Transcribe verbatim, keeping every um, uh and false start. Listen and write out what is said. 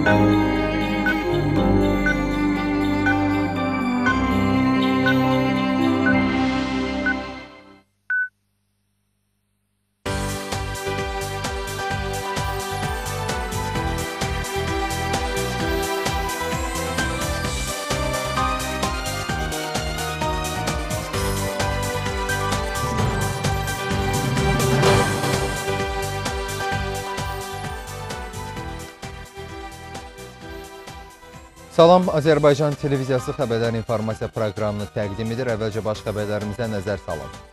Salam, Azərbaycan televiziyası xəbərlər informasiya proqramını təqdim edir. Əvvəlcə baş xəbərlərimizə nəzər salın.